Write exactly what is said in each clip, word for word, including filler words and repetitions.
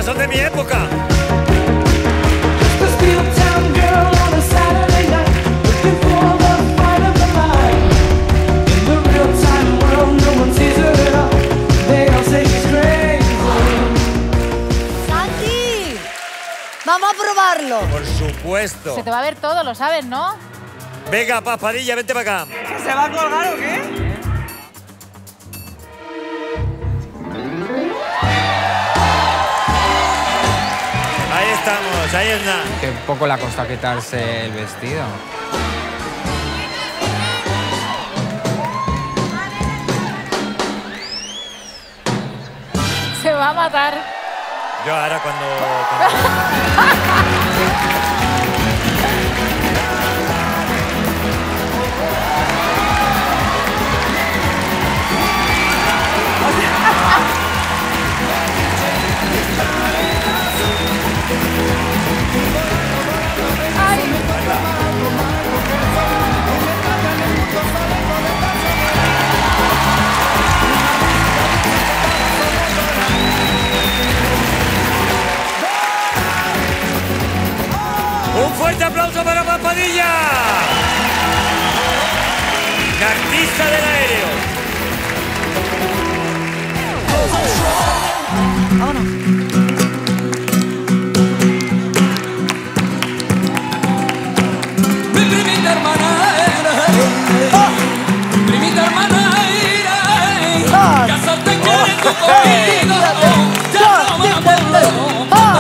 Esas son de mi época. ¡Santi! ¡Vamos a probarlo! Por supuesto. Se te va a ver todo, lo sabes, ¿no? Venga, Paz Padilla, vente para acá. ¿Que se va a colgar o qué? Ahí estamos, ahí es nada. Que poco le ha costado quitarse el vestido. Se va a matar. Yo ahora cuando... cuando... ¡Un fuerte aplauso para Paz Padilla! La artista del aéreo. Vámonos. Mi primita hermana era, mi primita hermana era, casarte quieres tú conmigo, ya no me acuerdo.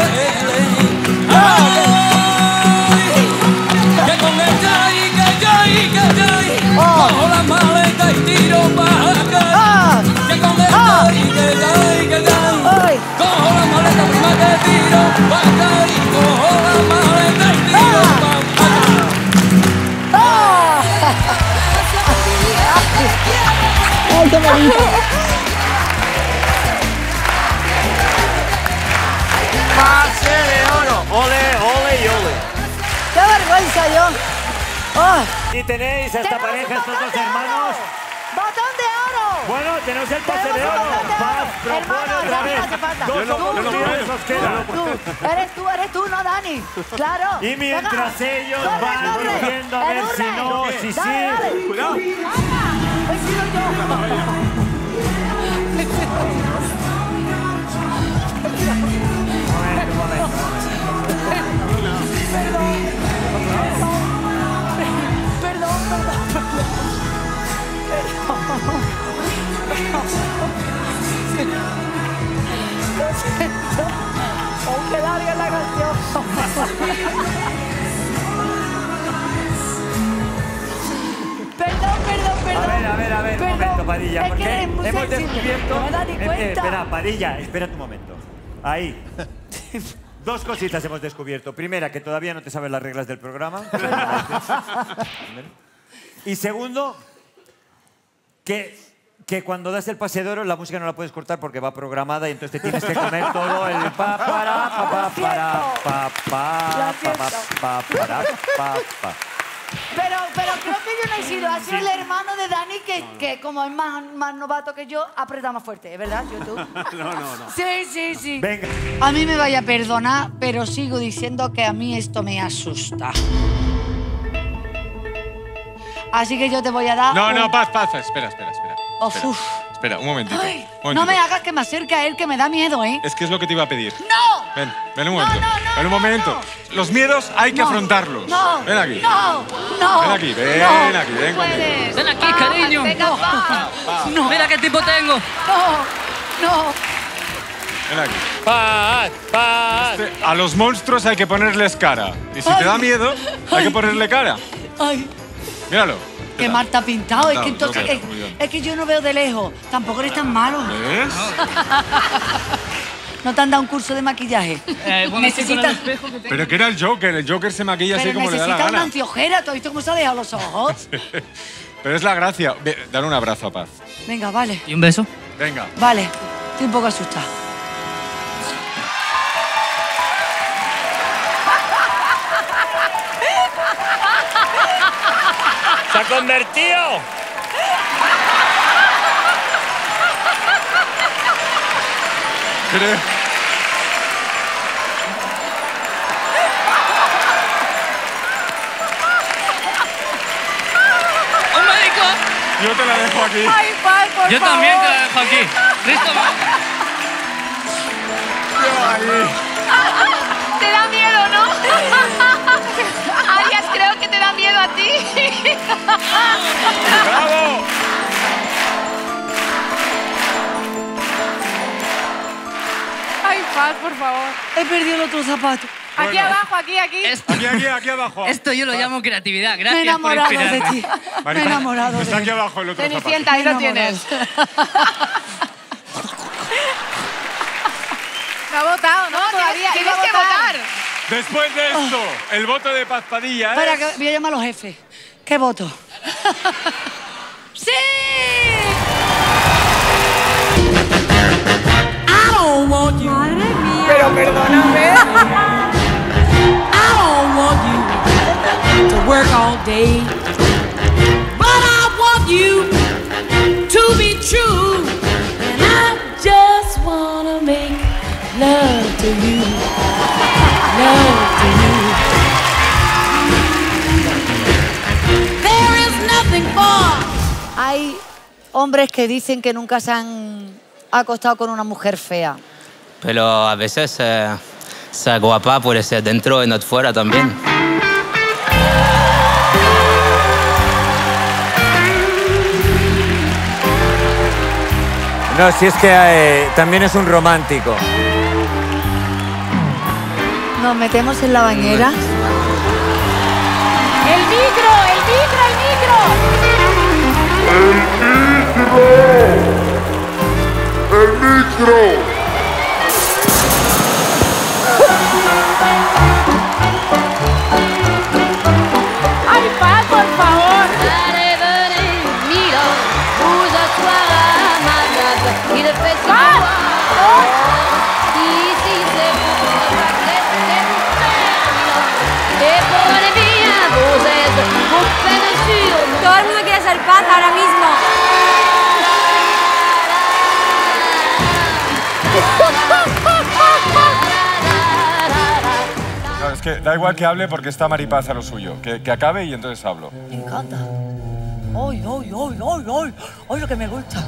Cojo la maleta y tiro para acá. Que con esta y que cae, que cae. Cojo la maleta, prima, que tiro para acá. Y cojo la maleta y tiro para acá. ¡Ay, qué bonito! ¡Pase de oro! ¡Ole, ole y ole! ¡Qué vergüenza yo! Oh. Y tenéis a esta pareja, estos dos hermanos. ¡Botón de oro! Bueno, tenemos el pase de oro. Paz propone otra vez. Dos oportunidades os quedan. Tú, eres tú, eres tú, no Dani. Claro. Y mientras Venga. ellos Corre, van corre. corriendo a ver El si urne. no, si Dale, sí. dale. Cuidado. He sido yo. Un momento, un momento. Perdón, perdón, perdón. Lo siento. Aunque larga la canción. Perdón, perdón, perdón. A ver, a ver, a ver, un Perdón. momento, Padilla, Es porque que eres muy hemos sensible. descubierto... No me da ni Eh, eh, cuenta. espera, Padilla, espera un momento. Ahí. Dos cositas hemos descubierto. Primera, que todavía no te sabes las reglas del programa. Y segundo, que, que cuando das el pase de oro la música no la puedes cortar porque va programada y entonces te tienes que comer todo el pa para pa pa para pa pa pa pa pa para pa pa. Pero, pero creo que yo no he sido. Ha sido el hermano de Dani que, que como es más, más novato que yo, aprieta más fuerte. ¿Es verdad, YouTube? No, no, no. Sí, sí, sí. Venga. A mí me vaya a perdonar, pero sigo diciendo que a mí esto me asusta. Así que yo te voy a dar... No, un... no, paz, paz. Espera, espera, espera. Uf, Espera, uf. espera, un momentito. Ay, un no momentito. me hagas que me acerque a él, que me da miedo, ¿eh? Es que es lo que te iba a pedir. ¡No! Ven, ven un No, momento. no, no, ven un no, momento. Los miedos hay que No. afrontarlos. No. Ven aquí. No, no. Ven aquí, ven no, aquí, ven conmigo. puedes. Ven aquí, cariño. Venga, va. No. Mira qué tipo tengo. No, no. Ven aquí. Paz, paz. Este, a los monstruos hay que ponerles cara. Y si te da miedo, hay que ponerle cara. Ay, Míralo. qué mal está pintado. Es que Pintado, entonces... creo Es, que muy bien. es que yo no veo de lejos. Tampoco eres tan malo. ¿Ves? ¿No te han dado un curso de maquillaje? Eh, bueno, sí, con el Necesitas... espejo que tengo. Pero que era el Joker. El Joker se maquilla así Pero como le da la necesitas una gana. antiojera. ¿Tú has visto cómo se ha dejado los ojos? Pero es la gracia. Ve, dale un abrazo a Paz. Venga, vale. ¿Y un beso? Venga. Vale. Estoy un poco asustada. ¡Se ha convertido! Creo, Yo te la dejo aquí. Ay, Paz, por Yo favor. también te la dejo aquí. ¿Listo? Yo ahí. Te da miedo, ¿no? Arias, creo que te da miedo a ti. ¡Bravo! Ay, Paz, por favor. He perdido el otro zapato. Aquí Bueno. abajo, aquí, aquí. Esto, Aquí, aquí, aquí abajo. esto yo lo llamo creatividad. Me he Gracias por enamorado de inspirarme. ti. Me he Marita, enamorado de está ti. aquí abajo el otro zapato. Cenicienta, ahí lo Me he enamorado. tienes. Me ha votado, ¿no? No, Todavía. tienes, Iba a tienes que votar. Después de esto, el voto de Paz Padilla Espera, es... que voy a llamar a los jefes. ¿Qué voto? ¡Sí! I don't want you. Madre mía. Pero perdóname. I don't want you to work all day. But I want you to be true. And I just wanna make love to you. Love to you. There is nothing more. Hay hombres que dicen que nunca se han acostado con una mujer fea. Pero a veces eh, ser guapa puede ser dentro y no fuera también. No, si es que eh, también es un romántico. Nos metemos en la bañera. El micro, el micro, el micro. ¡El micro! Ay, Paz, por favor. Allez, venez, Milo, vous asseoir à ma table. Il fait si froid. Ici, c'est pour pas laisser vous faire, Milo. Et prenez bien vos aises, vos peines sur moi. Todo el mundo quiere ser Paz ahora mismo. No, es que da igual que hable porque está Maripaz a lo suyo. Que, que acabe y entonces hablo. Me encanta. ¡Ay, ay, ay, ay, ay! ¡Ay, lo que me gusta!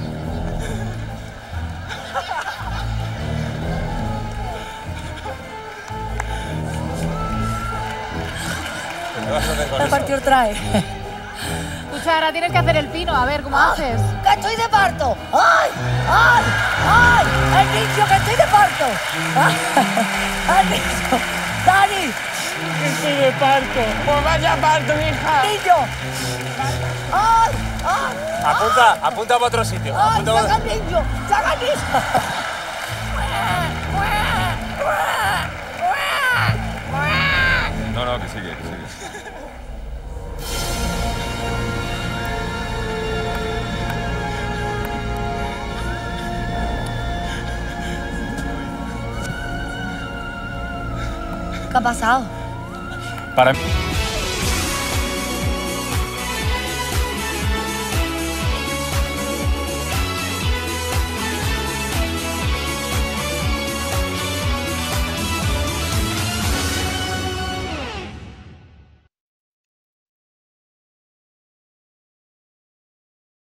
¿Qué vas a hacer con La eso? partió trae. Escucha, ahora tienes que hacer el pino. A ver, ¿cómo haces? ¡Que estoy de parto! ¡Ay! ¡Ay! ¡Ay! ¡El niño, que estoy de parto! ¡Ay! ¡El niño! ¡Dani! Que estoy de parto. Pues vaya parto, hija. ¡Niño! ¡Ay! ¡Ay! Apunta, apunta para otro sitio. ¡Ay! Apunta para... ¡Saca el niño! ¡Saca el niño! No, no, que sigue, que sigue. ¿Qué ha pasado? Para mí...